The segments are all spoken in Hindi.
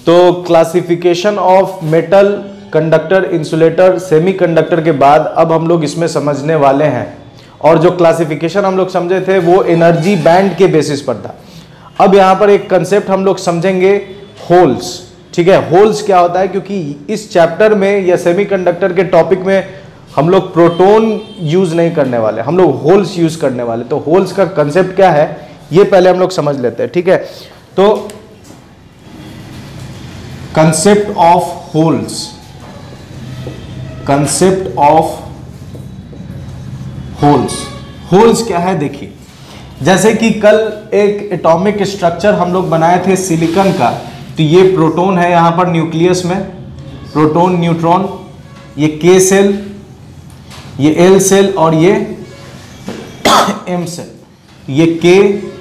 तो classification of metal, conductor, insulator, semiconductor के बाद अब हम लोग इसमें समझने वाले हैं, और जो क्लासिफिकेशन हम लोग समझे थे वो एनर्जी बैंड के बेसिस पर था। अब यहाँ पर एक कंसेप्ट हम लोग समझेंगे, होल्स। ठीक है, होल्स क्या होता है, क्योंकि इस चैप्टर में या सेमीकंडक्टर के टॉपिक में हम लोग प्रोटॉन यूज नहीं करने वाले, हम लोग होल्स यूज करने वाले। तो होल्स का कंसेप्ट क्या है ये पहले हम लोग समझ लेते हैं। ठीक है, तो concept of holes, concept of holes, holes क्या है देखिए, जैसे कि कल एक एटॉमिक स्ट्रक्चर हम लोग बनाए थे सिलिकॉन का, तो ये प्रोटॉन है यहाँ पर न्यूक्लियस में, प्रोटॉन न्यूट्रॉन, ये के सेल, ये एल सेल और ये एम सेल, ये के,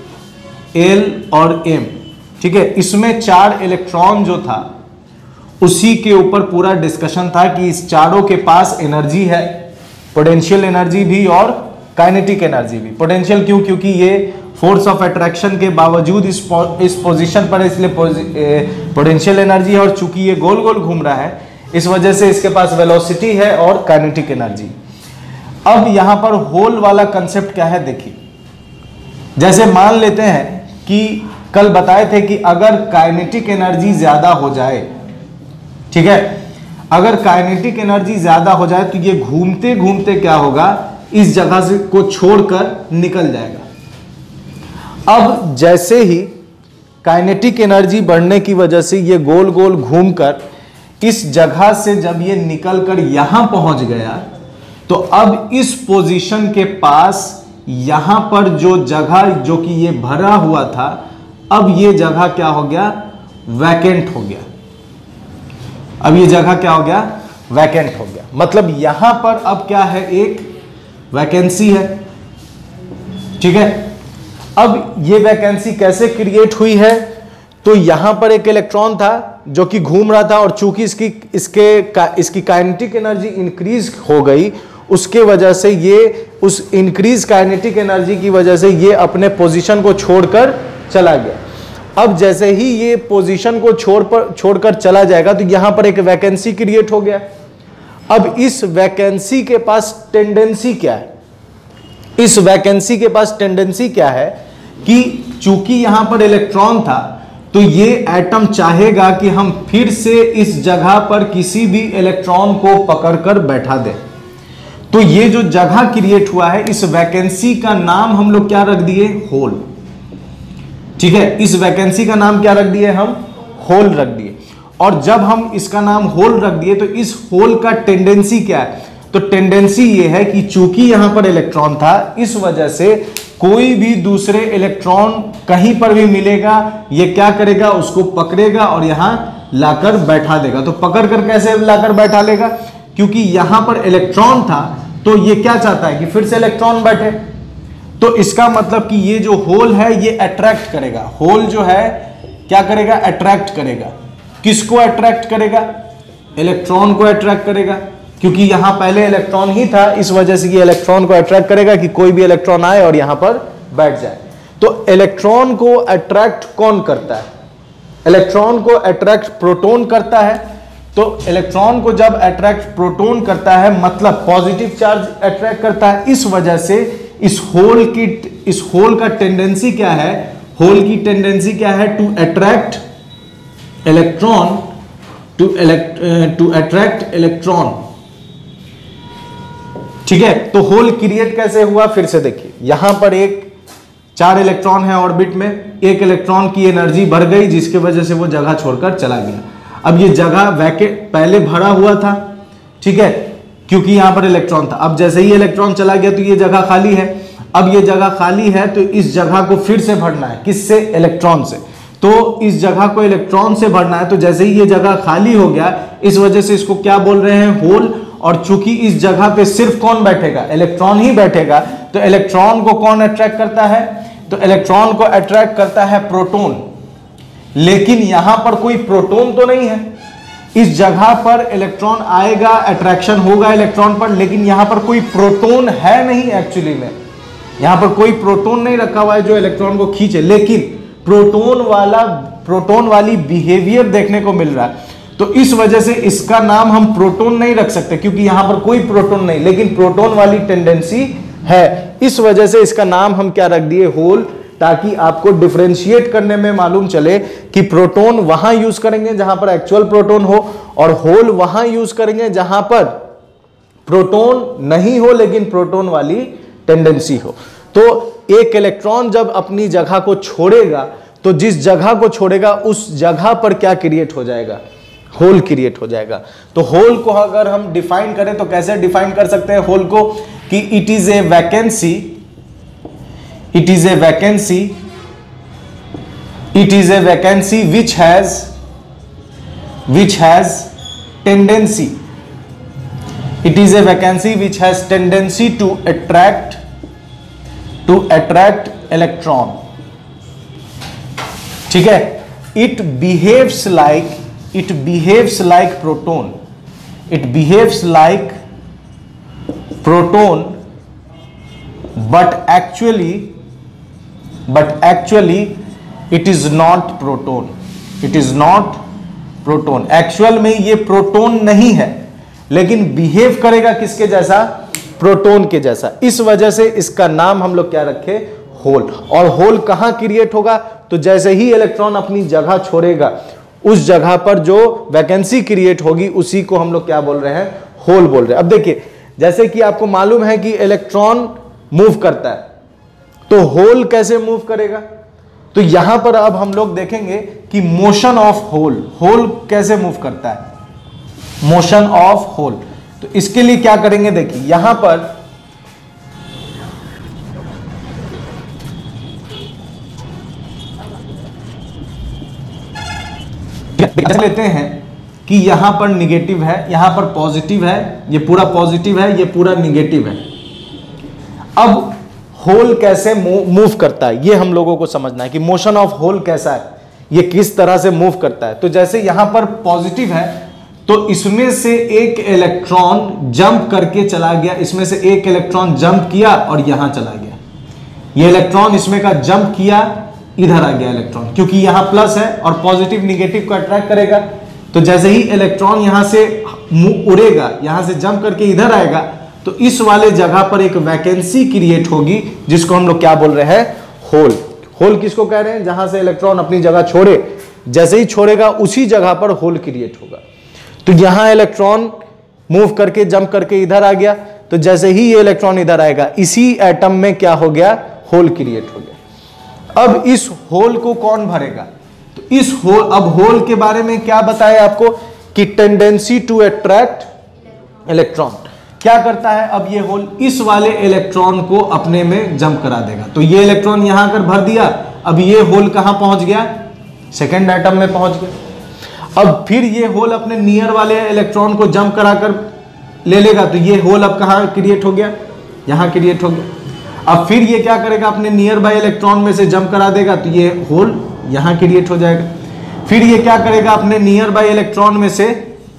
एल और एम। ठीक है, इसमें 4 इलेक्ट्रॉन जो था उसी के ऊपर पूरा डिस्कशन था कि इस चारों के पास एनर्जी है, पोटेंशियल एनर्जी भी और काइनेटिक एनर्जी भी। पोटेंशियल क्यों, क्योंकि ये फोर्स ऑफ अट्रैक्शन के बावजूद इस पोजीशन पर, इसलिए पोटेंशियल एनर्जी है, और चूंकि ये गोल गोल घूम रहा है इस वजह से इसके पास वेलोसिटी है और काइनेटिक एनर्जी। अब यहां पर होल वाला कंसेप्ट क्या है देखिए, जैसे मान लेते हैं कि कल बताए थे कि अगर काइनेटिक एनर्जी ज्यादा हो जाए, ठीक है, अगर काइनेटिक एनर्जी ज्यादा हो जाए तो ये घूमते घूमते क्या होगा, इस जगह से को छोड़कर निकल जाएगा। अब जैसे ही काइनेटिक एनर्जी बढ़ने की वजह से ये गोल गोल घूमकर इस जगह से जब ये निकलकर यहां पहुंच गया, तो अब इस पोजीशन के पास यहां पर जो जगह जो कि ये भरा हुआ था, अब ये जगह क्या हो गया, वैकेंट हो गया। अब ये जगह क्या हो गया, वैकेंट हो गया। मतलब यहां पर अब क्या है, एक वैकेंसी है। ठीक है, अब ये वैकेंसी कैसे क्रिएट हुई है, तो यहां पर एक इलेक्ट्रॉन था जो कि घूम रहा था, और चूंकि इसकी काइनेटिक एनर्जी इंक्रीज हो गई, उसके वजह से ये उस इंक्रीज काइनेटिक एनर्जी की वजह से ये अपने पोजीशन को छोड़कर चला गया। अब जैसे ही ये पोजीशन को छोड़कर चला जाएगा तो यहां पर एक वैकेंसी क्रिएट हो गया। अब इस वैकेंसी के पास टेंडेंसी क्या है, इस वैकेंसी के पास टेंडेंसी क्या है कि चूंकि यहां पर इलेक्ट्रॉन था, तो ये एटम चाहेगा कि हम फिर से इस जगह पर किसी भी इलेक्ट्रॉन को पकड़कर बैठा दें। तो ये जो जगह क्रिएट हुआ है, इस वैकेंसी का नाम हम लोग क्या रख दिए, होल। ठीक है, इस वैकेंसी का नाम क्या रख दिए, हम होल रख दिए। और जब हम इसका नाम होल रख दिए तो इस होल का टेंडेंसी क्या है, तो टेंडेंसी ये है कि चूंकि यहां पर इलेक्ट्रॉन था, इस वजह से कोई भी दूसरे इलेक्ट्रॉन कहीं पर भी मिलेगा, ये क्या करेगा, उसको पकड़ेगा और यहां लाकर बैठा देगा। तो पकड़ कर कैसे लाकर बैठा लेगा, क्योंकि यहां पर इलेक्ट्रॉन था, तो ये क्या चाहता है कि फिर से इलेक्ट्रॉन बैठे। तो इसका मतलब कि ये जो होल है ये अट्रैक्ट करेगा, होल जो है क्या करेगा, अट्रैक्ट करेगा। किसको अट्रैक्ट करेगा, इलेक्ट्रॉन को अट्रैक्ट करेगा, क्योंकि यहां पहले इलेक्ट्रॉन ही था, इस वजह से ये इलेक्ट्रॉन को अट्रैक्ट करेगा कि कोई भी इलेक्ट्रॉन आए और यहां पर बैठ जाए। तो इलेक्ट्रॉन को अट्रैक्ट कौन करता है, इलेक्ट्रॉन को अट्रैक्ट प्रोटॉन करता है। तो इलेक्ट्रॉन को जब अट्रैक्ट प्रोटॉन करता है, मतलब पॉजिटिव चार्ज अट्रैक्ट करता है, इस वजह से इस होल का टेंडेंसी क्या है, होल की टेंडेंसी क्या है, to attract electron, to attract electron. ठीक है, तो होल क्रिएट कैसे हुआ, फिर से देखिए, यहां पर 4 इलेक्ट्रॉन है ऑर्बिट में, एक इलेक्ट्रॉन की एनर्जी बढ़ गई जिसकी वजह से वो जगह छोड़कर चला गया। अब ये जगह पहले भरा हुआ था, ठीक है, क्योंकि यहां पर इलेक्ट्रॉन था। अब जैसे ही इलेक्ट्रॉन चला गया तो ये जगह खाली है। अब ये जगह खाली है तो इस जगह को फिर से भरना है, किससे, इलेक्ट्रॉन से। तो इस जगह को इलेक्ट्रॉन से भरना है, तो जैसे ही ये जगह खाली हो गया, इस वजह से इसको क्या बोल रहे हैं, होल। और चूंकि इस जगह पे सिर्फ कौन बैठेगा, इलेक्ट्रॉन ही बैठेगा, तो इलेक्ट्रॉन को कौन अट्रैक्ट करता है, तो इलेक्ट्रॉन को अट्रैक्ट करता है प्रोटॉन। लेकिन यहां पर कोई प्रोटॉन तो नहीं है, इस जगह पर इलेक्ट्रॉन आएगा, अट्रैक्शन होगा इलेक्ट्रॉन पर, लेकिन यहां पर कोई प्रोटॉन है नहीं। एक्चुअली में यहां पर कोई प्रोटॉन नहीं रखा हुआ है जो इलेक्ट्रॉन को खींचे, लेकिन प्रोटोन वाली बिहेवियर देखने को मिल रहा है। तो इस वजह से इसका नाम हम प्रोटोन नहीं रख सकते, क्योंकि यहां पर कोई प्रोटोन नहीं, लेकिन प्रोटोन वाली टेंडेंसी है। इस वजह से इसका नाम हम क्या रख दिए, होल, ताकि आपको डिफरेंशिएट करने में मालूम चले कि प्रोटोन वहां यूज करेंगे जहां पर एक्चुअल प्रोटोन हो, और होल वहां यूज करेंगे जहां पर प्रोटोन नहीं हो लेकिन प्रोटोन वाली टेंडेंसी हो। तो एक इलेक्ट्रॉन जब अपनी जगह को छोड़ेगा, तो जिस जगह को छोड़ेगा उस जगह पर क्या क्रिएट हो जाएगा, होल क्रिएट हो जाएगा। तो होल को अगर हम डिफाइन करें तो कैसे डिफाइन कर सकते हैं होल को, कि it is a vacancy, it is a vacancy which has tendency, it is a vacancy which has tendency to attract electron, ठीक है। it behaves like proton, but actually it is not proton, actual में ये प्रोटोन नहीं है, लेकिन बिहेव करेगा किसके जैसा, प्रोटोन के जैसा। इस वजह से इसका नाम हम लोग क्या रखे, होल। और होल कहां क्रिएट होगा, तो जैसे ही इलेक्ट्रॉन अपनी जगह छोड़ेगा उस जगह पर जो वैकेंसी क्रिएट होगी उसी को हम लोग क्या बोल रहे हैं, होल बोल रहे हैं। अब देखिए, जैसे कि आपको मालूम है कि इलेक्ट्रॉन मूव करता है, तो होल कैसे मूव करेगा, तो यहां पर अब हम लोग देखेंगे कि मोशन ऑफ होल कैसे मूव करता है, मोशन ऑफ होल। तो इसके लिए क्या करेंगे, देखिए यहां पर लेते हैं कि यहां पर निगेटिव है, यहां पर पॉजिटिव है, ये पूरा पॉजिटिव है, ये पूरा निगेटिव है। अब होल कैसे मूव करता है ये हम लोगों को समझना है कि मोशन ऑफ होल कैसा है, ये किस तरह से मूव करता है। तो जैसे यहां पर पॉजिटिव है तो इसमें से एक इलेक्ट्रॉन जंप करके चला गया, इसमें से एक इलेक्ट्रॉन जंप किया और यहां चला गया, ये इलेक्ट्रॉन इसमें का जंप किया, इधर आ गया इलेक्ट्रॉन, क्योंकि यहां प्लस है और पॉजिटिव निगेटिव को अट्रैक्ट करेगा। तो जैसे ही इलेक्ट्रॉन यहां से उड़ेगा, यहां से जंप करके इधर आएगा, तो इस वाले जगह पर एक वैकेंसी क्रिएट होगी जिसको हम लोग क्या बोल रहे हैं, होल। होल किसको कह रहे हैं, जहां से इलेक्ट्रॉन अपनी जगह छोड़े, जैसे ही छोड़ेगा उसी जगह पर होल क्रिएट होगा। तो यहां इलेक्ट्रॉन मूव करके जंप करके इधर आ गया, तो जैसे ही ये इलेक्ट्रॉन इधर आएगा इसी एटम में क्या हो गया, होल क्रिएट हो गया। अब इस होल को कौन भरेगा, तो इस होल, अब होल के बारे में क्या बताया आपको कि टेंडेंसी टू अट्रैक्ट इलेक्ट्रॉन क्या करता है, अब ये होल इस वाले इलेक्ट्रॉन को अपने में जंप करा देगा। तो ये इलेक्ट्रॉन यहां कर भर दिया, अब ये होल कहां पहुंच गया, सेकेंड एटम में पहुंच गया। अब फिर ये होल अपने नियर वाले इलेक्ट्रॉन को जंप कराकर ले लेगा, तो ये होल अब कहां क्रिएट हो गया, यहां क्रिएट हो गया। अब फिर ये क्या करेगा, अपने नियर बाय इलेक्ट्रॉन में से जंप करा देगा, तो ये होल यहां क्रिएट हो जाएगा। फिर ये क्या करेगा, अपने नियर बाय इलेक्ट्रॉन में से,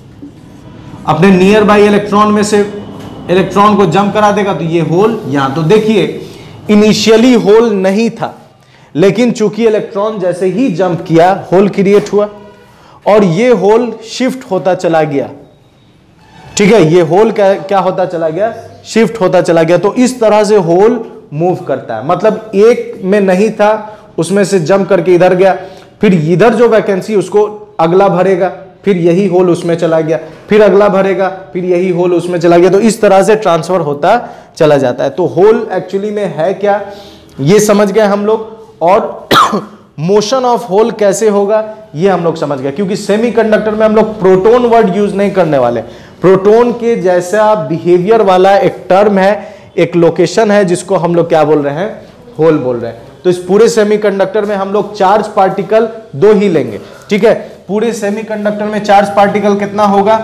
अपने नियर बाय इलेक्ट्रॉन में से इलेक्ट्रॉन को जंप करा देगा, तो ये होल यहां। तो देखिए इनिशियली होल नहीं था, लेकिन चूंकि इलेक्ट्रॉन जैसे ही जंप किया होल क्रिएट हुआ, और ये होल शिफ्ट होता चला गया, ठीक है, ये होल क्या होता चला गया, शिफ्ट होता चला गया। तो इस तरह से होल मूव करता है, मतलब एक में नहीं था उसमें से जंप करके इधर गया, फिर इधर जो वैकेंसी उसको अगला भरेगा, फिर यही होल उसमें चला गया, फिर अगला भरेगा, फिर यही होल उसमें चला गया। तो इस तरह से ट्रांसफर होता चला जाता है। तो होल एक्चुअली में है क्या, ये समझ गए हम लोग, और मोशन ऑफ होल कैसे होगा ये हम लोग समझ गए, क्योंकि सेमीकंडक्टर में हम लोग प्रोटोन वर्ड यूज नहीं करने वाले। प्रोटोन के जैसा बिहेवियर वाला एक टर्म है, एक लोकेशन है, जिसको हम लोग क्या बोल रहे हैं, होल बोल रहे हैं। तो इस पूरे सेमीकंडक्टर में हम लोग चार्ज पार्टिकल दो ही लेंगे, ठीक है। पूरे सेमीकंडक्टर में चार्ज पार्टिकल कितना होगा,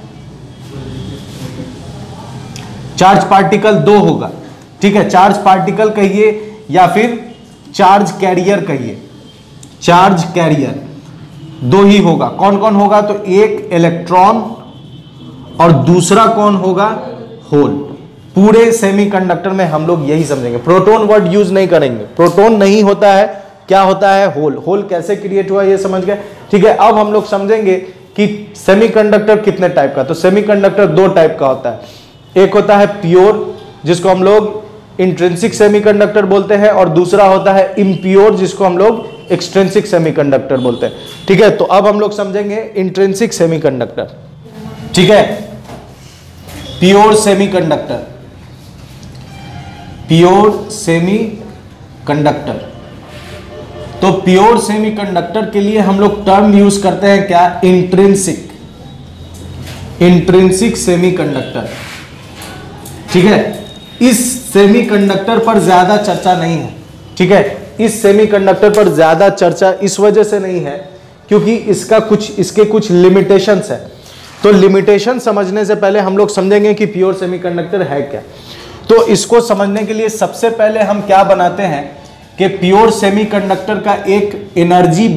चार्ज पार्टिकल दो होगा, ठीक है। चार्ज पार्टिकल कहिए या फिर चार्ज कैरियर कहिए, चार्ज कैरियर दो ही होगा। कौन कौन होगा, तो एक इलेक्ट्रॉन और दूसरा कौन होगा, होल। पूरे सेमीकंडक्टर में हम लोग यही समझेंगे, प्रोटॉन वर्ड यूज नहीं करेंगे। प्रोटॉन नहीं होता है क्या होता है, होल। होल कैसे क्रिएट हुआ ये समझ गए, ठीक है। अब हम लोग समझेंगे कि सेमीकंडक्टर कितने टाइप का। तो सेमीकंडक्टर दो टाइप का होता है, एक होता है प्योर जिसको हम लोग इंट्रिंसिक सेमीकंडक्टर बोलते हैं, और दूसरा होता है इम्प्योर जिसको हम लोग एक्सट्रिंसिक सेमीकंडक्टर बोलते हैं, ठीक है। तो अब हम लोग समझेंगे इंट्रिंसिक सेमीकंडक्टर, ठीक है। Pure semiconductor, pure semiconductor. तो प्योर सेमीकंडक्टर के लिए हम लोग टर्म यूज करते हैं क्या, इंट्रिंसिक, इंट्रिंसिक सेमीकंडक्टर, ठीक है। इस सेमीकंडक्टर पर ज्यादा चर्चा नहीं है, ठीक है। इस सेमीकंडक्टर पर ज्यादा चर्चा इस वजह से नहीं है क्योंकि इसके कुछ लिमिटेशंस है। तो लिमिटेशन समझने से पहले हम लोग समझेंगे कि प्योर सेमीकंडक्टर है क्या। तो इसको समझने के लिए सबसे पहले हम क्या बनाते हैं कि प्योर सेमीकंडक्टर का एक एनर्जी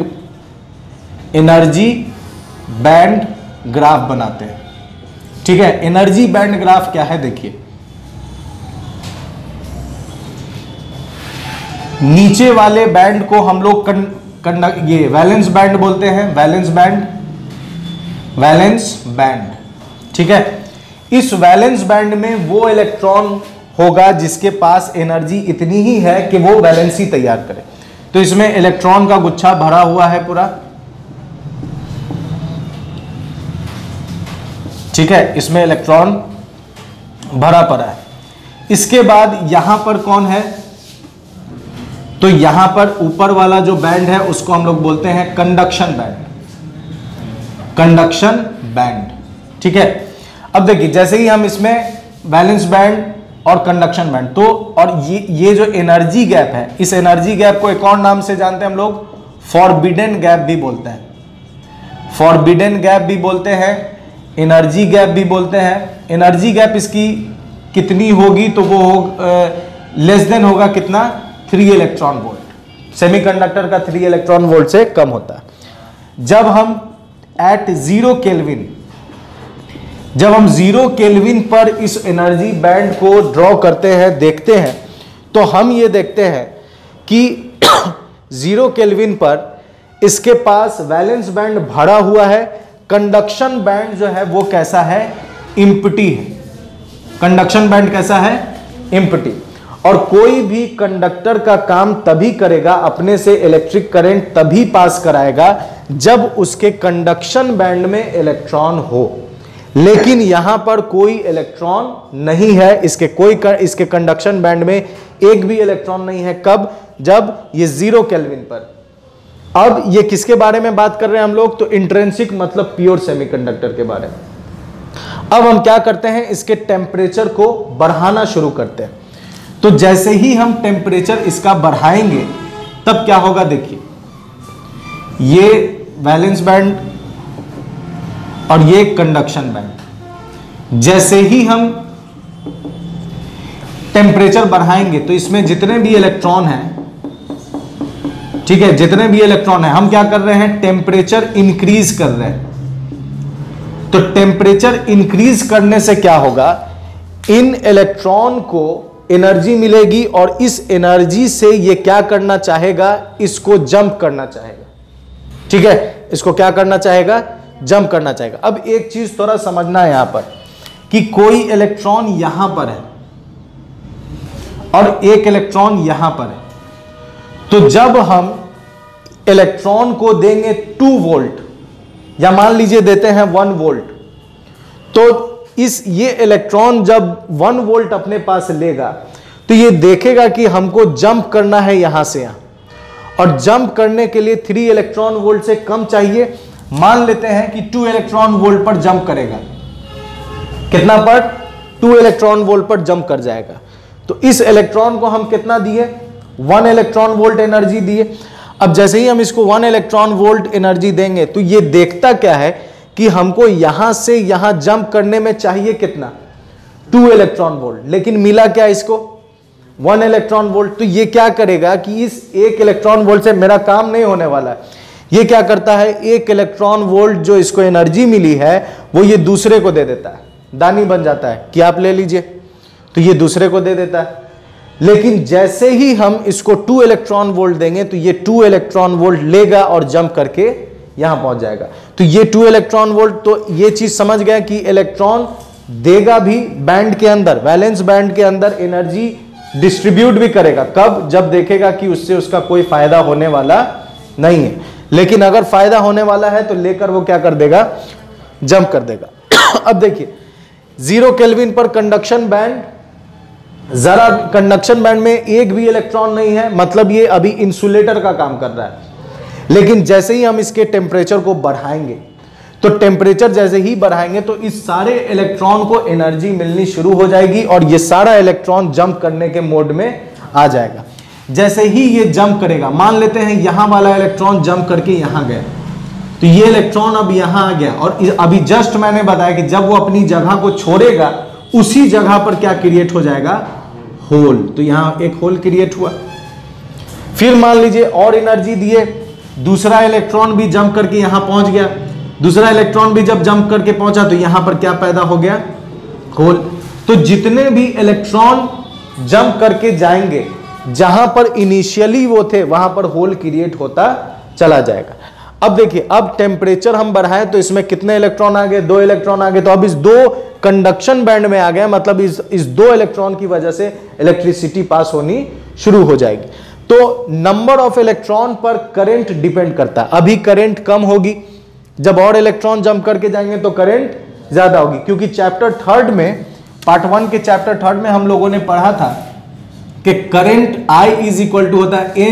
बैंड ग्राफ बनाते हैं, ठीक है। एनर्जी बैंड ग्राफ क्या है देखिए, नीचे वाले बैंड को हम लोग ये वैलेंस बैंड बोलते हैं, वैलेंस बैंड, ठीक है। इस वैलेंस बैंड में वो इलेक्ट्रॉन होगा जिसके पास एनर्जी इतनी ही है कि वो वैलेंसी तैयार करे। तो इसमें इलेक्ट्रॉन का गुच्छा भरा हुआ है पूरा, ठीक है। इसमें इलेक्ट्रॉन भरा पड़ा है। इसके बाद यहां पर कौन है, तो यहां पर ऊपर वाला जो बैंड है उसको हम लोग बोलते हैं कंडक्शन बैंड, कंडक्शन बैंड, ठीक है। अब देखिए जैसे ही हम इसमें वैलेंस बैंड और कंडक्शन बैंड, तो और ये जो एनर्जी गैप है, इस एनर्जी गैप को एक और नाम से जानते हैं हम लोग, फॉरबिडन गैप भी बोलते हैं, फॉरबिडन गैप भी बोलते हैं, एनर्जी गैप भी बोलते हैं। एनर्जी गैप इसकी कितनी होगी, तो वो लेस देन होगा कितना, 3 इलेक्ट्रॉन वोल्ट। सेमीकंडक्टर का 3 इलेक्ट्रॉन वोल्ट से कम होता है। जब हम एट 0 केल्विन, जब हम 0 केल्विन पर इस एनर्जी बैंड को ड्रॉ करते हैं, देखते हैं, तो हम ये देखते हैं कि 0 केल्विन पर इसके पास वैलेंस बैंड भरा हुआ है, कंडक्शन बैंड जो है वो कैसा है, एम्प्टी है। कंडक्शन बैंड कैसा है, एम्प्टी। और कोई भी कंडक्टर का काम तभी करेगा, अपने से इलेक्ट्रिक करंट तभी पास कराएगा जब उसके कंडक्शन बैंड में इलेक्ट्रॉन हो। लेकिन यहां पर कोई इलेक्ट्रॉन नहीं है, इसके कंडक्शन बैंड में एक भी इलेक्ट्रॉन नहीं है। कब, जब ये 0 केल्विन पर। अब ये किसके बारे में बात कर रहे हैं हम लोग, तो इंट्रिंसिक मतलब प्योर सेमीकंडक्टर के बारे में। अब हम क्या करते हैं, इसके टेम्परेचर को बढ़ाना शुरू करते हैं। तो जैसे ही हम टेम्परेचर इसका बढ़ाएंगे तब क्या होगा, देखिए ये वैलेंस बैंड और ये कंडक्शन बैंड, जैसे ही हम टेम्परेचर बढ़ाएंगे तो इसमें जितने भी इलेक्ट्रॉन हैं, ठीक है, जितने भी इलेक्ट्रॉन हैं, हम क्या कर रहे हैं, टेम्परेचर इंक्रीज कर रहे हैं। तो टेम्परेचर इंक्रीज करने से क्या होगा, इन इलेक्ट्रॉन को एनर्जी मिलेगी और इस एनर्जी से ये क्या करना चाहेगा, इसको जंप करना चाहेगा, ठीक है। इसको क्या करना चाहेगा, जंप करना चाहेगा। अब एक चीज थोड़ा समझना है यहां पर कि कोई इलेक्ट्रॉन यहां पर है और एक इलेक्ट्रॉन यहां पर है। तो जब हम इलेक्ट्रॉन को देंगे 2 वोल्ट या मान लीजिए देते हैं 1 वोल्ट, तो ये इलेक्ट्रॉन जब 1 वोल्ट अपने पास लेगा तो ये देखेगा कि हमको जंप करना है यहां से यहां, और जंप करने के लिए 3 इलेक्ट्रॉन वोल्ट से कम चाहिए। मान लेते हैं कि 2 इलेक्ट्रॉन वोल्ट पर जंप करेगा, कितना पर, 2 इलेक्ट्रॉन वोल्ट पर जंप कर जाएगा। तो इस इलेक्ट्रॉन को हम कितना दिए, 1 इलेक्ट्रॉन वोल्ट एनर्जी दिए। अब जैसे ही हम इसको 1 इलेक्ट्रॉन वोल्ट एनर्जी देंगे तो ये देखता क्या है कि हमको यहां से यहां जंप करने में चाहिए कितना, 2 इलेक्ट्रॉन वोल्ट, लेकिन मिला क्या इसको, 1 इलेक्ट्रॉन वोल्ट। तो ये क्या करेगा कि इस 1 इलेक्ट्रॉन वोल्ट से मेरा काम नहीं होने वाला है। ये क्या करता है, 1 इलेक्ट्रॉन वोल्ट जो इसको एनर्जी मिली है वो ये दूसरे को दे देता है, दानी बन जाता है कि आप ले लीजिए, तो ये दूसरे को दे देता है। लेकिन जैसे ही हम इसको 2 इलेक्ट्रॉन वोल्ट देंगे तो ये 2 इलेक्ट्रॉन वोल्ट लेगा और जंप करके यहां पहुंच जाएगा। तो ये 2 इलेक्ट्रॉन वोल्ट, तो ये चीज समझ गया कि इलेक्ट्रॉन देगा भी बैंड के अंदर, वैलेंस बैंड के अंदर एनर्जी डिस्ट्रीब्यूट भी करेगा। कब? जब देखेगा कि उससे उसका कोई फायदा होने वाला नहीं है। लेकिन अगर फायदा होने वाला है तो लेकर वो क्या कर देगा? जंप कर देगा। अब देखिए 0 केल्विन पर कंडक्शन बैंड, जरा कंडक्शन बैंड में एक भी इलेक्ट्रॉन नहीं है, मतलब ये अभी इंसुलेटर का काम कर रहा है। लेकिन जैसे ही हम इसके टेम्परेचर को बढ़ाएंगे, तो टेम्परेचर जैसे ही बढ़ाएंगे तो इस सारे इलेक्ट्रॉन को एनर्जी मिलनी शुरू हो जाएगी और ये सारा इलेक्ट्रॉन जंप करने के मोड में आ जाएगा। जैसे ही ये जंप करेगा, मान लेते हैं यहां वाला इलेक्ट्रॉन जंप करके यहां गया, तो ये इलेक्ट्रॉन अब यहां आ गया और अभी जस्ट मैंने बताया कि जब वो अपनी जगह को छोड़ेगा उसी जगह पर क्या क्रिएट हो जाएगा? होल। तो यहां एक होल क्रिएट हुआ। फिर मान लीजिए और एनर्जी दिए, दूसरा इलेक्ट्रॉन भी जंप करके यहां पहुंच गया, दूसरा इलेक्ट्रॉन भी जब जंप करके पहुंचा तो यहां पर क्या पैदा हो गया? होल। तो जितने भी इलेक्ट्रॉन जंप करके जाएंगे, जहां पर इनिशियली वो थे वहां पर होल क्रिएट होता चला जाएगा। अब देखिए, अब टेम्परेचर हम बढ़ाएं तो इसमें कितने इलेक्ट्रॉन आ गए? 2 इलेक्ट्रॉन आ गए। तो अब इस 2 कंडक्शन बैंड में आ गए, मतलब इस 2 इलेक्ट्रॉन की वजह से इलेक्ट्रिसिटी पास होनी शुरू हो जाएगी। तो नंबर ऑफ इलेक्ट्रॉन पर करंट डिपेंड करता है। अभी करंट कम होगी, जब और इलेक्ट्रॉन जंप करके जाएंगे तो करंट ज्यादा होगी, क्योंकि चैप्टर 3 में, पार्ट 1 के चैप्टर 3 में हम लोगों ने पढ़ा था कि current I is equal to होता है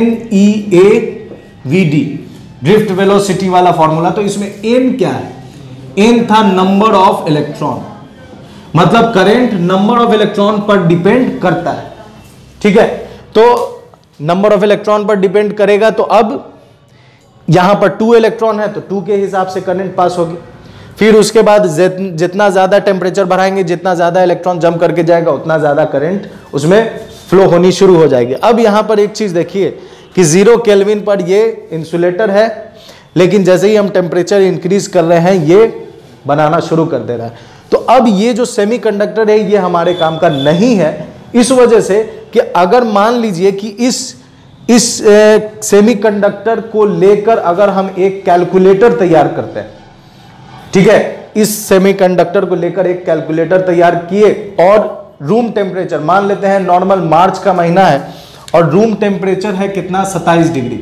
NEAVD, ड्रिफ्ट वेलोसिटी वाला फॉर्मूला। तो इसमें N क्या है? N था नंबर ऑफ इलेक्ट्रॉन, मतलब करंट नंबर ऑफ इलेक्ट्रॉन पर डिपेंड करता है। ठीक है, तो नंबर ऑफ इलेक्ट्रॉन पर डिपेंड करेगा। तो अब यहां पर 2 इलेक्ट्रॉन है तो 2 के हिसाब से करंट पास होगी। फिर उसके बाद जितना ज्यादा टेम्परेचर बढ़ाएंगे, जितना ज्यादा इलेक्ट्रॉन जंप करके जाएगा, उतना ज्यादा करंट उसमें फ्लो होनी शुरू हो जाएगी। अब यहां पर एक चीज देखिए कि 0 केल्विन पर ये इंसुलेटर है, लेकिन जैसे ही हम टेम्परेचर इंक्रीज कर रहे हैं ये बनाना शुरू कर दे रहा है। तो अब ये जो सेमीकंडक्टर है ये हमारे काम का नहीं है, इस वजह से कि अगर मान लीजिए कि इस सेमीकंडक्टर को लेकर अगर हम एक कैलकुलेटर तैयार करते हैं, ठीक है, इस सेमीकंडक्टर को लेकर एक कैलकुलेटर तैयार किए और रूम टेम्परेचर मान लेते हैं, नॉर्मल मार्च का महीना है और रूम टेम्परेचर है कितना? 27 डिग्री,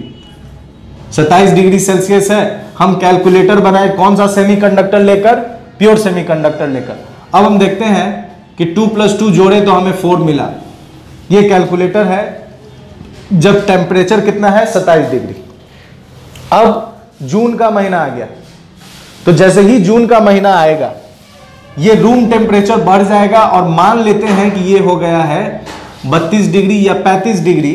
27 डिग्री सेल्सियस है। हम कैलकुलेटर बनाए कौन सा? सेमीकंडक्टर लेकर, प्योर सेमीकंडक्टर लेकर। अब हम देखते हैं कि 2 + 2 जोड़े तो हमें 4 मिला। ये कैलकुलेटर है जब टेम्परेचर कितना है? 27 डिग्री। अब जून का महीना आ गया, तो जैसे ही जून का महीना आएगा ये रूम टेम्परेचर बढ़ जाएगा और मान लेते हैं कि ये हो गया है 32 डिग्री या 35 डिग्री।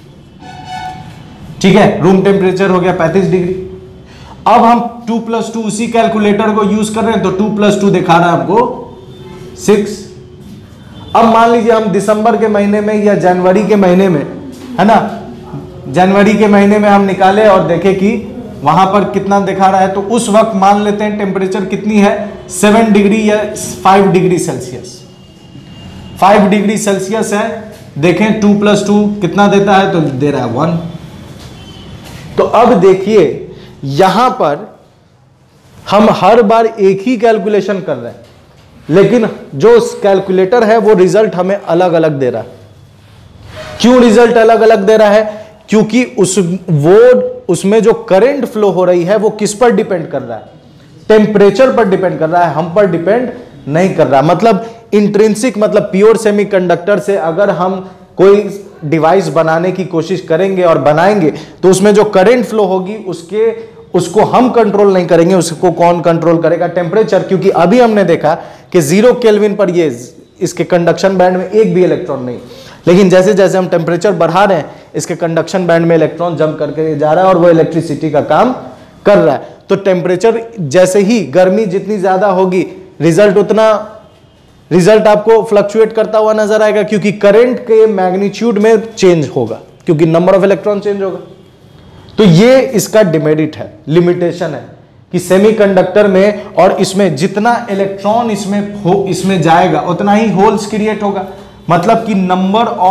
ठीक है, रूम टेम्परेचर हो गया 35 डिग्री। अब हम 2 + 2 उसी कैलकुलेटर को यूज कर रहे हैं, तो 2 + 2 दिखा रहा है हमको 6। अब मान लीजिए हम दिसंबर के महीने में या जनवरी के महीने में, है ना, जनवरी के महीने में हम निकाले और देखे कि वहां पर कितना दिखा रहा है, तो उस वक्त मान लेते हैं टेम्परेचर कितनी है? 7 डिग्री या 5 डिग्री सेल्सियस। 5 डिग्री सेल्सियस है। देखें 2 + 2 कितना देता है? तो दे रहा है 1। तो अब देखिए यहां पर हम हर बार एक ही कैलकुलेशन कर रहे हैं, लेकिन जो कैलकुलेटर है वो रिजल्ट हमें अलग अलग दे रहा है। क्यों रिजल्ट अलग अलग दे रहा है? क्योंकि उसमें जो करंट फ्लो हो रही है वो किस पर डिपेंड कर रहा है? टेम्परेचर पर डिपेंड कर रहा है, हम पर डिपेंड नहीं कर रहा। मतलब इंट्रिंसिक, मतलब प्योर सेमीकंडक्टर से अगर हम कोई डिवाइस बनाने की कोशिश करेंगे और बनाएंगे तो उसमें जो करंट फ्लो होगी उसको हम कंट्रोल नहीं करेंगे। उसको कौन कंट्रोल करेगा? टेम्परेचर। क्योंकि अभी हमने देखा कि 0 केल्विन पर ये इसके कंडक्शन बैंड में एक भी इलेक्ट्रॉन नहीं, लेकिन जैसे जैसे हम टेम्परेचर बढ़ा रहे हैं इसके कंडक्शन बैंड में इलेक्ट्रॉन जंप करके जा रहा है और वो इलेक्ट्रिसिटी का काम कर रहा है। तो टेम्परेचर जैसे ही, गर्मी जितनी ज्यादा होगी रिजल्ट आपको फ्लक्चुएट करता हुआ नजर आएगा, क्योंकि करंट के मैग्नीट्यूड में चेंज होगा, क्योंकि नंबर ऑफ इलेक्ट्रॉन चेंज होगा। तो ये इसका डिमेरिट है, लिमिटेशन है कि सेमीकंडक्टर में और इसमें जितना इलेक्ट्रॉन इसमें जाएगा उतना ही होल्स क्रिएट होगा। मतलब कि नंबर ऑफ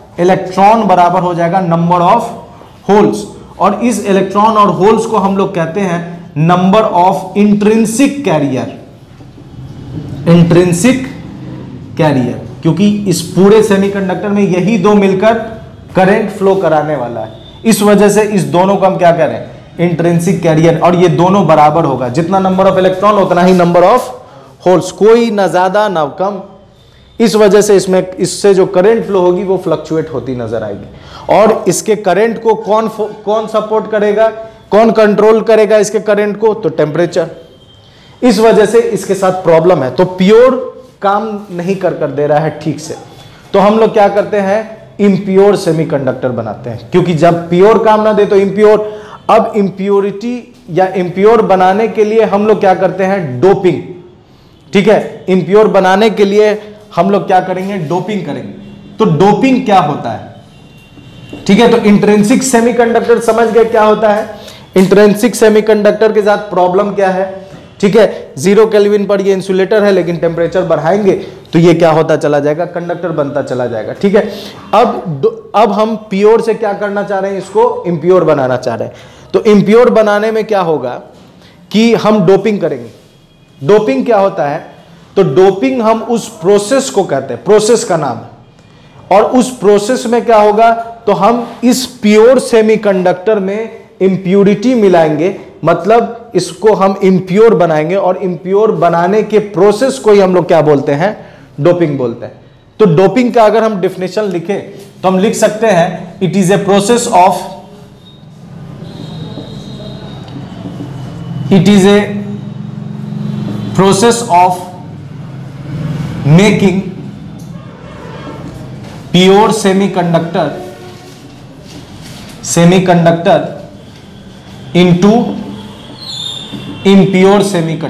इलेक्ट्रॉन बराबर हो जाएगा नंबर ऑफ होल्स, और इस इलेक्ट्रॉन और होल्स को हम लोग कहते हैं number of intrinsic carrier. Intrinsic carrier, क्योंकि इस पूरे सेमीकंडक्टर में यही दो मिलकर करंट फ्लो कराने वाला है, इस वजह से इस दोनों को हम क्या कह रहे हैं, इंट्रिंसिक कैरियर। और ये दोनों बराबर होगा, जितना नंबर ऑफ इलेक्ट्रॉन उतना ही नंबर ऑफ होल्स, कोई ना ज्यादा ना कम। इस वजह से इससे जो करंट फ्लो होगी वो फ्लक्चुएट होती नजर आएगी। और इसके करंट को कौन सपोर्ट करेगा, कौन कंट्रोल करेगा इसके करंट को, तो टेम्परेचर। इस वजह से इसके साथ प्रॉब्लम है, तो प्योर काम नहीं कर दे रहा है ठीक से, तो हम लोग क्या करते हैं, इम्प्योर सेमीकंडक्टर बनाते हैं, क्योंकि जब प्योर काम ना दे तो इम्प्योर। अब इम्प्योरिटी या इम्प्योर बनाने के लिए हम लोग क्या करते हैं, डोपिंग। ठीक है, इम्प्योर बनाने के लिए हम लोग क्या करेंगे, डोपिंग करेंगे। तो डोपिंग क्या होता है, ठीक है, तो इंट्रिंसिक सेमीकंडक्टर समझ गए क्या होता है। इंट्रिंसिक सेमीकंडक्टर के साथ प्रॉब्लम क्या है, ठीक है, 0 केल्विन पर ये इंसुलेटर है, लेकिन टेम्परेचर बढ़ाएंगे तो ये क्या होता चला जाएगा, कंडक्टर बनता चला जाएगा। ठीक है, अब हम प्योर से क्या करना चाह रहे हैं, इसको इम्प्योर बनाना चाह रहे हैं। तो इम्प्योर बनाने में क्या होगा कि हम डोपिंग करेंगे। डोपिंग क्या होता है, तो डोपिंग हम उस प्रोसेस को कहते हैं, प्रोसेस का नाम है। और उस प्रोसेस में क्या होगा, तो हम इस प्योर सेमीकंडक्टर में इंप्यूरिटी मिलाएंगे, मतलब इसको हम इंप्योर बनाएंगे, और इंप्योर बनाने के प्रोसेस को ही हम लोग क्या बोलते हैं, डोपिंग बोलते हैं। तो डोपिंग का अगर हम डिफिनेशन लिखें तो हम लिख सकते हैं, it is a process of, it is a process of making pure semiconductor into impure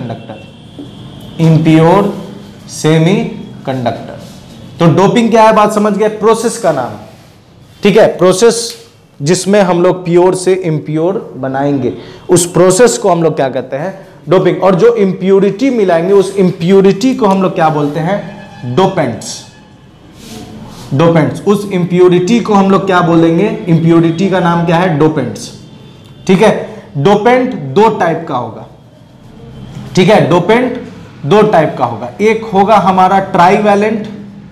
semiconductor. तो डोपिंग क्या है, बात समझ गए, प्रोसेस का नाम। ठीक है, प्रोसेस जिसमें हम लोग प्योर से इम्प्योर बनाएंगे, उस प्रोसेस को हम लोग क्या कहते हैं, डोपिंग। और जो इम्प्यूरिटी मिलाएंगे उस इम्प्यूरिटी को हम लोग क्या बोलते हैं, डोपेंट्स। डोपेंट्स, उस इम्प्यूरिटी को हम लोग क्या बोलेंगे, इम्प्यूरिटी का नाम क्या है, डोपेंट्स। ठीक है, डोपेंट दो टाइप का होगा। ठीक है, डोपेंट दो टाइप का होगा, एक होगा हमारा ट्राईवैलेंट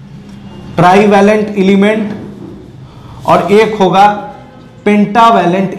एलिमेंट, और एक होगा पेंटावैलेंट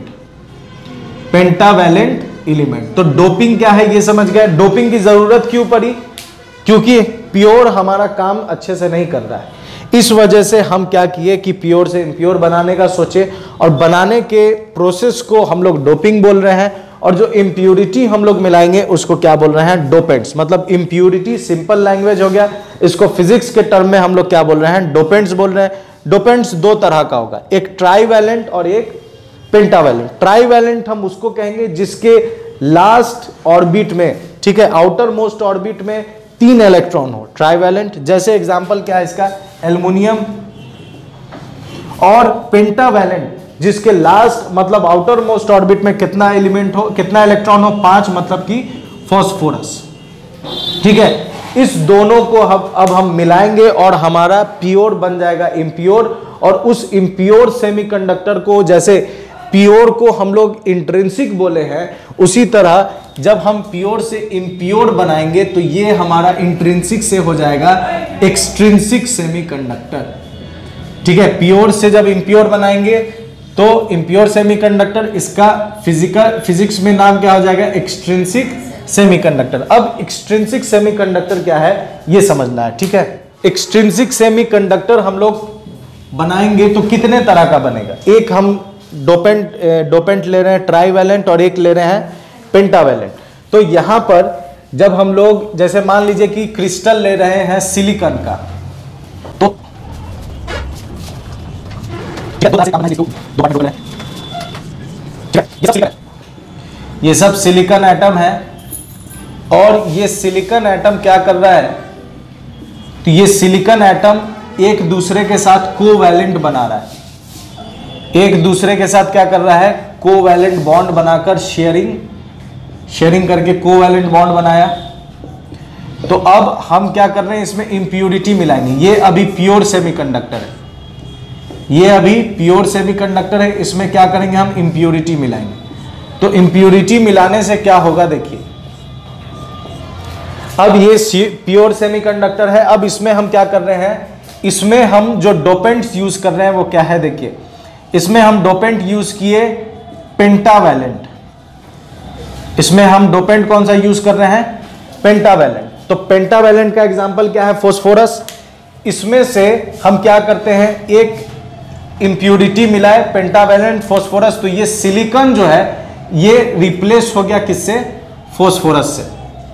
एलिमेंट। तो डोपिंग क्या है ये समझ गए। डोपिंग की जरूरत क्यों पड़ी, क्योंकि प्योर हमारा काम अच्छे से नहीं कर रहा है, इस वजह से हम क्या किए कि प्योर से इम्प्योर बनाने का सोचे, और बनाने के प्रोसेस को हम लोग डोपिंग बोल रहे हैं। और जो इम्प्यूरिटी हम लोग मिलाएंगे उसको क्या बोल रहे हैं, डोपेंट्स। मतलब इम्प्यूरिटी सिंपल लैंग्वेज हो गया, इसको फिजिक्स के टर्म में हम लोग क्या बोल रहे हैं, डोपेंट्स बोल रहे हैं। डोपेंट्स दो तरह का होगा, एक ट्राईवैलेंट और एक पेंटावैलेंट। ट्राईवैलेंट हम उसको कहेंगे जिसके लास्ट ऑर्बिट में, ठीक है, आउटर मोस्ट ऑर्बिट में 3 इलेक्ट्रॉन हो, ट्राईवैलेंट। जैसे एग्जांपल क्या है इसका, एल्युमिनियम। और पेंटावैलेंट जिसके लास्ट मतलब आउटर मोस्ट ऑर्बिट में कितना एलिमेंट हो, कितना इलेक्ट्रॉन हो, 5, मतलब कि फास्फोरस। ठीक है, इस दोनों को अब हम मिलाएंगे और हमारा प्योर बन जाएगा इम्प्योर। और उस इम्प्योर सेमीकंडक्टर को, जैसे प्योर को हम लोग इंट्रिंसिक बोले हैं, उसी तरह जब हम प्योर से इम्प्योर बनाएंगे तो ये हमारा इंट्रिंसिक से हो जाएगा एक्सट्रिंसिक सेमीकंडक्टर। ठीक है, प्योर से जब इम्प्योर बनाएंगे तो इम्प्योर सेमीकंडक्टर, इसका फिजिक्स में नाम क्या हो जाएगा, एक्सट्रिंसिक सेमीकंडक्टर। अब एक्सट्रिंसिक सेमीकंडक्टर क्या है ये समझना है। ठीक है, एक्सट्रिंसिक सेमीकंडक्टर हम लोग बनाएंगे तो कितने तरह का बनेगा, एक हम डोपेंट ले रहे हैं ट्राईवैलेंट, और एक ले रहे हैं पेंटावैलेंट। तो यहां पर जब हम लोग, जैसे मान लीजिए कि क्रिस्टल ले रहे हैं सिलिकॉन का, तो ये सब सिलिकॉन एटम है, और ये सिलिकॉन एटम क्या कर रहा है, तो ये सिलिकॉन एटम एक दूसरे के साथ कोवैलेंट बना रहा है, एक दूसरे के साथ क्या कर रहा है, कोवैलेंट बॉन्ड बनाकर शेयरिंग करके कोवैलेंट बॉन्ड बनाया। तो अब हम क्या कर रहे हैं, इसमें इंप्यूरिटी मिलाएंगे। ये अभी प्योर सेमीकंडक्टर है, ये अभी प्योर सेमीकंडक्टर है, इसमें क्या करेंगे हम, इंप्योरिटी मिलाएंगे। तो इंप्योरिटी मिलाने से क्या होगा देखिए, अब ये प्योर सेमीकंडक्टर है, अब इसमें हम क्या कर रहे हैं, इसमें हम जो डोपेंट्स यूज कर रहे हैं वो क्या है देखिए, इसमें हम डोपेंट यूज किए पेंटावैलेंट। इसमें हम डोपेंट कौन सा यूज कर रहे हैं, पेंटावैलेंट। तो पेंटावैलेंट का एग्जांपल क्या है, फास्फोरस। इसमें से हम क्या करते हैं, एक इंप्योरिटी मिला है पेंटावैलेंट फास्फोरस, तो ये सिलिकॉन जो है ये रिप्लेस हो गया किससे, फास्फोरस से,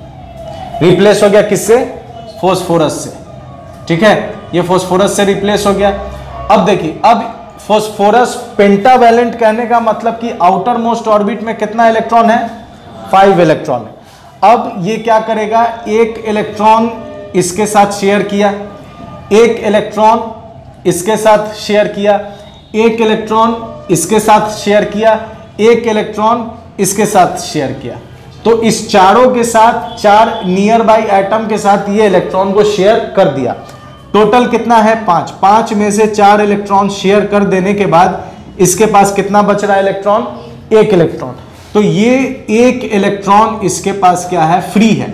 रिप्लेस हो गया किससे, फास्फोरस से। ठीक है, ये फास्फोरस से रिप्लेस हो गया। अब देखिए, अब फास्फोरस पेंटावैलेंट कहने का मतलब कि आउटर मोस्ट ऑर्बिट में कितना इलेक्ट्रॉन है, 5 इलेक्ट्रॉन है। अब ये क्या करेगा, एक इलेक्ट्रॉन इसके साथ शेयर किया, एक इलेक्ट्रॉन इसके साथ शेयर किया, एक इलेक्ट्रॉन इसके साथ शेयर किया, एक इलेक्ट्रॉन इसके साथ शेयर किया। तो इस चारों के साथ, 4 नियर बाई एटम के साथ ये इलेक्ट्रॉन को शेयर कर दिया। टोटल कितना है, 5। 5 में से 4 इलेक्ट्रॉन शेयर कर देने के बाद इसके पास कितना बच रहा है इलेक्ट्रॉन, 1 इलेक्ट्रॉन। तो ये 1 इलेक्ट्रॉन इसके पास क्या है, फ्री है।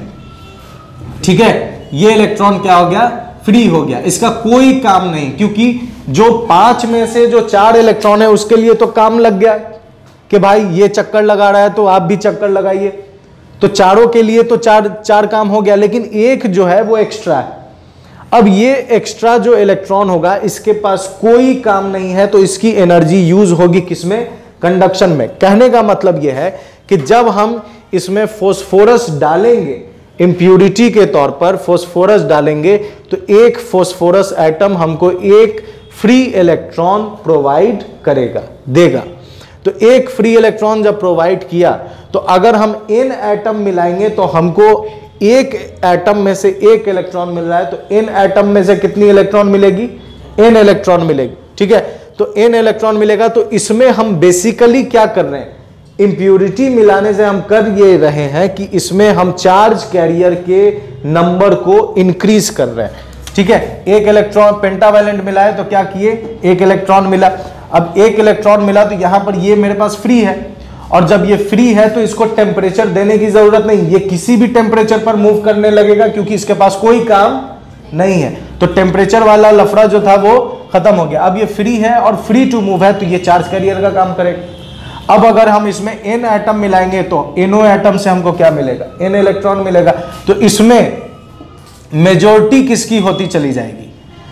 ठीक है, ये इलेक्ट्रॉन क्या हो गया, फ्री हो गया, इसका कोई काम नहीं, क्योंकि जो 5 में से जो 4 इलेक्ट्रॉन है उसके लिए तो काम लग गया कि भाई ये चक्कर लगा रहा है तो आप भी चक्कर लगाइए, तो चारों के लिए तो चार काम हो गया, लेकिन एक जो है वो एक्स्ट्रा है। अब ये एक्स्ट्रा जो इलेक्ट्रॉन होगा इसके पास कोई काम नहीं है, तो इसकी एनर्जी यूज होगी किसमें, कंडक्शन में। कहने का मतलब यह है कि जब हम इसमें फास्फोरस डालेंगे, इंप्योरिटी के तौर पर फास्फोरस डालेंगे, तो एक फास्फोरस एटम हमको एक फ्री इलेक्ट्रॉन प्रोवाइड करेगा, देगा। तो एक फ्री इलेक्ट्रॉन जब प्रोवाइड किया, तो अगर हम n एटम मिलाएंगे तो हमको एक एटम में से 1 इलेक्ट्रॉन मिल रहा है, तो n एटम में से कितनी इलेक्ट्रॉन मिलेगी, n इलेक्ट्रॉन मिलेगी। ठीक है, तो n इलेक्ट्रॉन मिलेगा। तो इसमें हम बेसिकली क्या कर रहे हैं, इंप्योरिटी मिलाने से हम कर ये रहे हैं कि इसमें हम चार्ज कैरियर के नंबर को इंक्रीज कर रहे हैं। ठीक है, 1 इलेक्ट्रॉन पेंटावैलेंट मिला है, तो क्या किए, 1 इलेक्ट्रॉन मिला। अब 1 इलेक्ट्रॉन मिला तो यहां पर ये मेरे पास फ्री है, और जब ये फ्री है तो इसको टेम्परेचर देने की जरूरत नहीं, ये किसी भी टेम्परेचर पर मूव करने लगेगा, क्योंकि इसके पास कोई काम नहीं है। तो टेम्परेचर वाला लफड़ा जो था वो खत्म हो गया। अब ये फ्री है और फ्री टू मूव है, तो ये चार्ज कैरियर का काम करेगा। अब अगर हम इसमें n एटम मिलाएंगे तो NO एटम से हमको क्या मिलेगा, n इलेक्ट्रॉन मिलेगा। तो इसमें मेजॉरिटी किसकी होती चली जाएगी,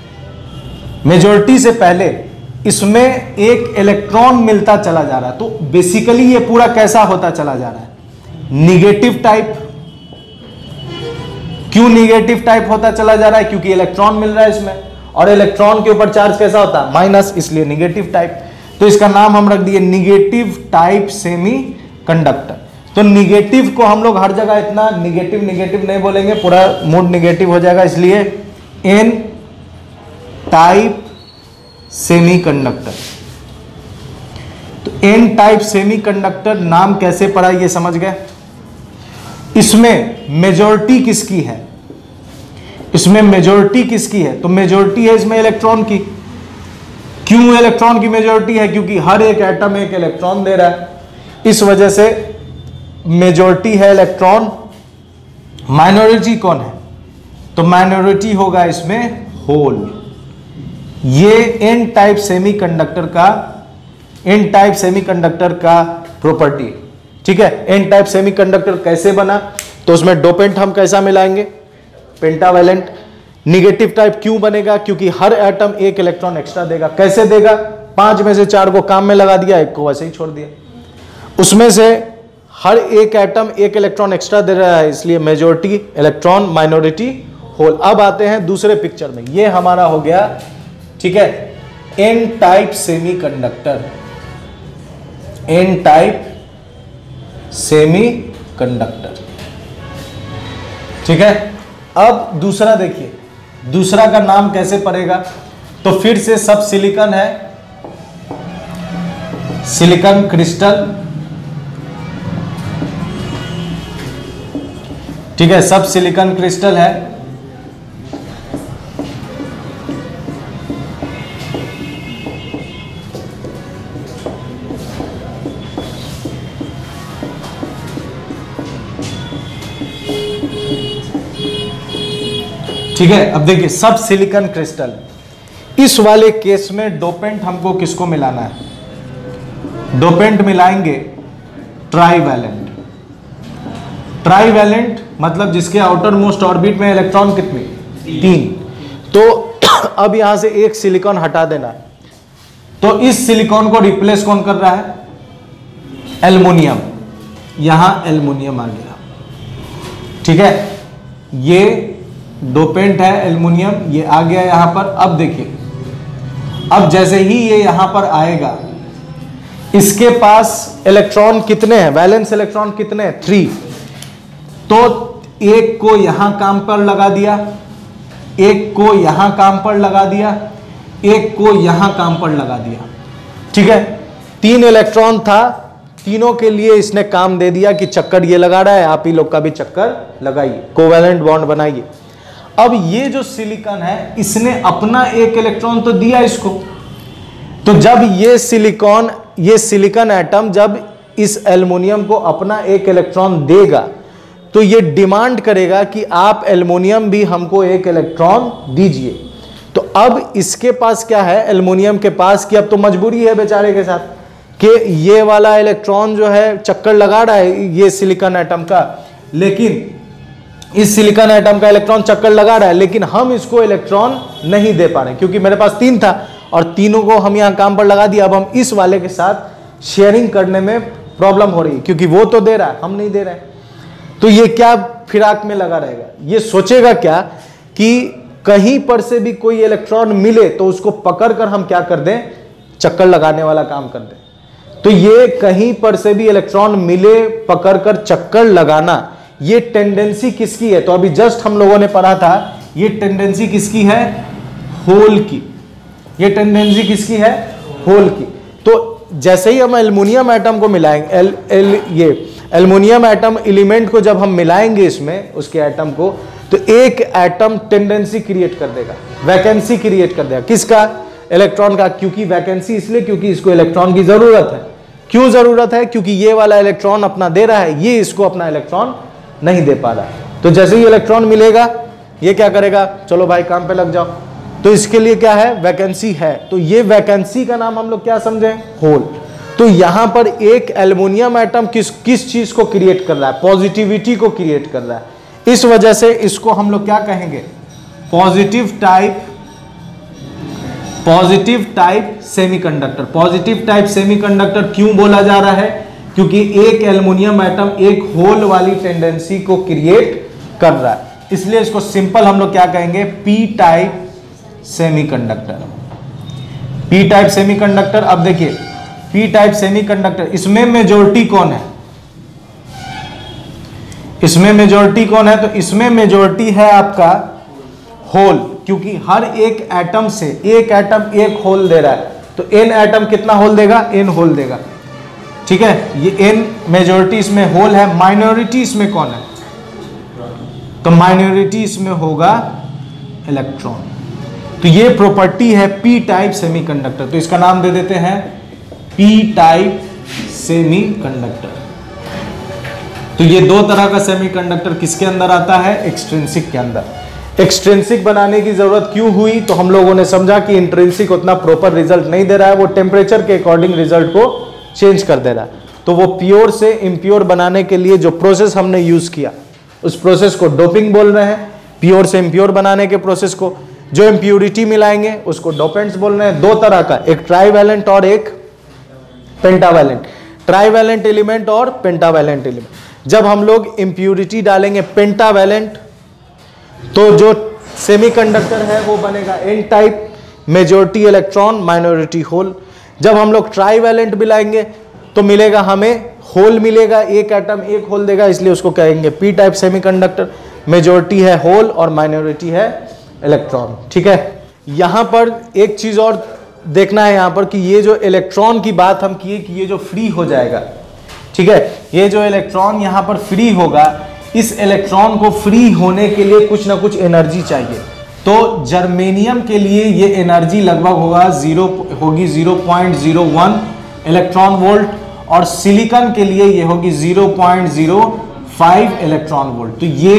मेजॉरिटी से पहले इसमें 1 इलेक्ट्रॉन मिलता चला जा रहा है। तो बेसिकली ये पूरा कैसा होता चला जा रहा है, निगेटिव टाइप। क्यों निगेटिव टाइप होता चला जा रहा है, क्योंकि इलेक्ट्रॉन मिल रहा है इसमें, और इलेक्ट्रॉन के ऊपर चार्ज कैसा होता है, माइनस, इसलिए निगेटिव टाइप। तो इसका नाम हम रख दिए निगेटिव टाइप सेमी कंडक्टर। तो निगेटिव को हम लोग हर जगह इतना निगेटिव नहीं बोलेंगे, पूरा मूड निगेटिव हो जाएगा, इसलिए n टाइप सेमीकंडक्टर। तो n टाइप सेमीकंडक्टर नाम कैसे पड़ा ये समझ गए। इसमें मेजॉरिटी किसकी है, इसमें मेजॉरिटी किसकी है, तो मेजॉरिटी है इसमें इलेक्ट्रॉन की। क्यों इलेक्ट्रॉन की मेजॉरिटी है, क्योंकि हर एक एटम 1 इलेक्ट्रॉन दे रहा है, इस वजह से मेजॉरिटी है इलेक्ट्रॉन। माइनॉरिटी कौन है, तो माइनॉरिटी होगा इसमें होल। ये n टाइप सेमीकंडक्टर का प्रॉपर्टी। ठीक है, n टाइप सेमीकंडक्टर कैसे बना, तो उसमें डोपेंट हम कैसा मिलाएंगे, पेंटावैलेंट। निगेटिव टाइप क्यों बनेगा, क्योंकि हर एटम 1 इलेक्ट्रॉन एक्स्ट्रा देगा। कैसे देगा, 5 में से 4 को काम में लगा दिया, 1 को वैसे ही छोड़ दिया। उसमें से हर एक एटम 1 इलेक्ट्रॉन एक्स्ट्रा दे रहा है, इसलिए मेजॉरिटी इलेक्ट्रॉन, माइनॉरिटी होल। अब आते हैं दूसरे पिक्चर में, ये हमारा हो गया, ठीक है, n type semiconductor, n type semiconductor. ठीक है, अब दूसरा देखिए, दूसरा का नाम कैसे पड़ेगा, तो फिर से सब सिलिकॉन है, सिलिकॉन क्रिस्टल। ठीक है, सब सिलिकॉन क्रिस्टल है। ठीक है, अब देखिए सब सिलिकॉन क्रिस्टल। इस वाले केस में डोपेंट हमको किसको मिलाना है? डोपेंट मिलाएंगे ट्राईवैलेंट। ट्राईवैलेंट मतलब जिसके आउटर मोस्ट ऑर्बिट में इलेक्ट्रॉन कितने? 3। तो अब यहां से एक सिलिकॉन हटा देना है, तो इस सिलिकॉन को रिप्लेस कौन कर रहा है? एल्युमिनियम। यहां एल्युमिनियम आ गया, ठीक है, ये डोपेंट है एल्युमिनियम, ये आ गया यहां पर। अब देखिए, अब जैसे ही ये यहां पर आएगा, इसके पास इलेक्ट्रॉन कितने हैं? वैलेंस इलेक्ट्रॉन कितने हैं? 3। तो एक को यहां काम पर लगा दिया, एक को यहां काम पर लगा दिया, एक को यहां काम पर लगा दिया, ठीक है। 3 इलेक्ट्रॉन था, तीनों के लिए इसने काम दे दिया कि चक्कर ये लगा रहा है, आप ही लोग का भी चक्कर लगाइए, कोवैलेंट बॉन्ड बनाइए। अब ये जो सिलिकॉन है, इसने अपना एक इलेक्ट्रॉन तो दिया इसको, तो जब ये सिलिकॉन एटम जब इस एल्युमिनियम को अपना एक इलेक्ट्रॉन देगा, तो ये डिमांड करेगा कि आप एल्युमिनियम भी हमको एक इलेक्ट्रॉन दीजिए। तो अब इसके पास क्या है, एल्युमिनियम के पास, कि अब तो मजबूरी है बेचारे के साथ कि ये वाला इलेक्ट्रॉन जो है चक्कर लगा रहा है ये सिलिकॉन एटम का, लेकिन इस सिलिकॉन एटम का इलेक्ट्रॉन चक्कर लगा रहा है, लेकिन हम इसको इलेक्ट्रॉन नहीं दे पा रहे क्योंकि मेरे पास 3 था और तीनों को हम यहां काम पर लगा दिया। अब हम इस वाले के साथ शेयरिंग करने में प्रॉब्लम हो रही है क्योंकि वो तो दे रहा है, हम नहीं दे रहे। तो ये क्या फिराक में लगा रहेगा? ये सोचेगा क्या कि कहीं पर से भी कोई इलेक्ट्रॉन मिले तो उसको पकड़ कर हम क्या कर दें, चक्कर लगाने वाला काम कर दें। तो ये कहीं पर से भी इलेक्ट्रॉन मिले पकड़कर चक्कर लगाना, ये टेंडेंसी किसकी है? तो अभी जस्ट हम लोगों ने पढ़ा था, ये टेंडेंसी किसकी है? होल की। ये टेंडेंसी किसकी है? होल की। तो जैसे ही हम एल्युमिनियम एटम को मिलाएंगे, ये एल्युमिनियम एटम एलिमेंट को जब हम मिलाएंगे इसमें, उसके एटम को, तो एक एटम टेंडेंसी क्रिएट कर देगा, वैकेंसी क्रिएट कर देगा। किसका? इलेक्ट्रॉन का। क्योंकि वैकेंसी इसलिए क्योंकि इसको इलेक्ट्रॉन की जरूरत है। क्यों जरूरत है? क्योंकि ये वाला इलेक्ट्रॉन अपना दे रहा है, ये इसको अपना इलेक्ट्रॉन नहीं दे पा रहा है। तो जैसे ही इलेक्ट्रॉन मिलेगा, ये क्या करेगा, चलो भाई काम पे लग जाओ। तो इसके लिए क्या है? वैकेंसी है। तो ये वैकेंसी का नाम हम लोग क्या समझे? होल। तो यहां पर एक एल्युमिनियम एटम किस चीज को क्रिएट कर रहा है? पॉजिटिविटी को क्रिएट कर रहा है। इस वजह से इसको हम लोग क्या कहेंगे? Positive type semiconductor. Positive type semiconductor क्यों बोला जा रहा है? क्योंकि एक एल्युमिनियम एटम एक होल वाली टेंडेंसी को क्रिएट कर रहा है, इसलिए इसको सिंपल हम लोग क्या कहेंगे? P type semiconductor. P type semiconductor. अब देखिए, पी टाइप सेमीकंडक्टर, इसमें मेजॉरिटी कौन है? इसमें मेजॉरिटी कौन है? तो इसमें मेजॉरिटी है आपका होल, क्योंकि हर एक एटम से एक एटम एक होल दे रहा है। तो n एटम कितना होल देगा? n होल देगा, ठीक है। ये n मेजॉरिटी इसमें होल है, माइनॉरिटी इसमें कौन है? तो माइनॉरिटी इसमें होगा इलेक्ट्रॉन। तो ये प्रॉपर्टी है पी टाइप सेमीकंडक्टर। तो इसका नाम दे देते हैं पी टाइप सेमीकंडक्टर। तो ये 2 तरह का सेमीकंडक्टर किसके अंदर आता है? एक्सट्रिंसिक के अंदर। एक्सट्रिंसिक बनाने की जरूरत क्यों हुई? तो हम लोगों ने समझा कि इंट्रिंसिक उतना प्रॉपर रिजल्ट नहीं दे रहा है, वो टेम्परेचर के अकॉर्डिंग रिजल्ट को चेंज कर दे रहा है। तो वो प्योर से इम्प्योर बनाने के लिए जो प्रोसेस हमने यूज किया, उस प्रोसेस को डोपिंग बोल रहे हैं। प्योर से इम्प्योर बनाने के प्रोसेस को, जो इम्प्योरिटी मिलाएंगे उसको डोपेंट्स बोल रहे हैं। 2 तरह का, एक ट्राईवैलेंट और एक पेंटावैलेंट। ट्राईवैलेंट एलिमेंट और पेंटावैलेंट एलिमेंट। जब हम लोग इम्प्योरिटी डालेंगे पेंटावैलेंट, तो जो सेमीकंडक्टर है वो बनेगा N type, majority electron minority hole. जब हम लोग ट्राईवैलेंट मिलाएंगे तो मिलेगा हमें होल मिलेगा, एक एटम एक होल देगा, इसलिए उसको कहेंगे पी टाइप सेमीकंडक्टर। मेजॉरिटी है होल और माइनॉरिटी है इलेक्ट्रॉन, ठीक है। यहां पर एक चीज और देखना है यहां पर कि ये जो इलेक्ट्रॉन की बात हम किए कि ये जो फ्री हो जाएगा, ठीक है, ये जो इलेक्ट्रॉन यहां पर फ्री होगा, इस इलेक्ट्रॉन को फ्री होने के लिए कुछ ना कुछ एनर्जी चाहिए। तो जर्मेनियम के लिए ये एनर्जी लगभग होगी 0.01 इलेक्ट्रॉन वोल्ट, और सिलिकॉन के लिए ये होगी 0.05 इलेक्ट्रॉन वोल्ट। तो ये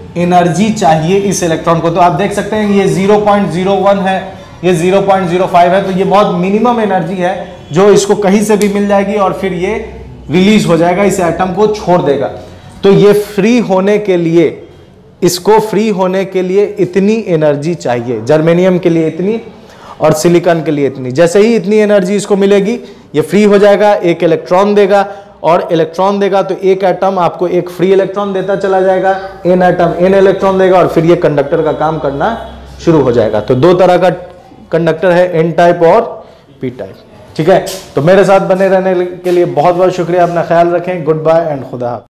एनर्जी चाहिए इस इलेक्ट्रॉन को। तो आप देख सकते हैं ये 0.01 है, ये 0.05 है, तो ये बहुत मिनिमम एनर्जी है जो इसको कहीं से भी मिल जाएगी और फिर ये रिलीज हो जाएगा, इस एटम को छोड़ देगा। तो ये फ्री होने के लिए, इसको फ्री होने के लिए इतनी एनर्जी चाहिए, जर्मेनियम के लिए इतनी और सिलिकॉन के लिए इतनी। जैसे ही इतनी एनर्जी इसको मिलेगी ये फ्री हो जाएगा, एक इलेक्ट्रॉन देगा, और इलेक्ट्रॉन देगा तो एक एटम आपको एक फ्री इलेक्ट्रॉन देता चला जाएगा, एन एटम एन इलेक्ट्रॉन देगा, और फिर ये कंडक्टर का काम करना शुरू हो जाएगा। तो दो तरह का कंडक्टर है, एन टाइप और पी टाइप। ठीक है, तो मेरे साथ बने रहने के लिए बहुत बहुत शुक्रिया, अपना ख्याल रखें, गुड बाय एंड खुदा हाफिज़।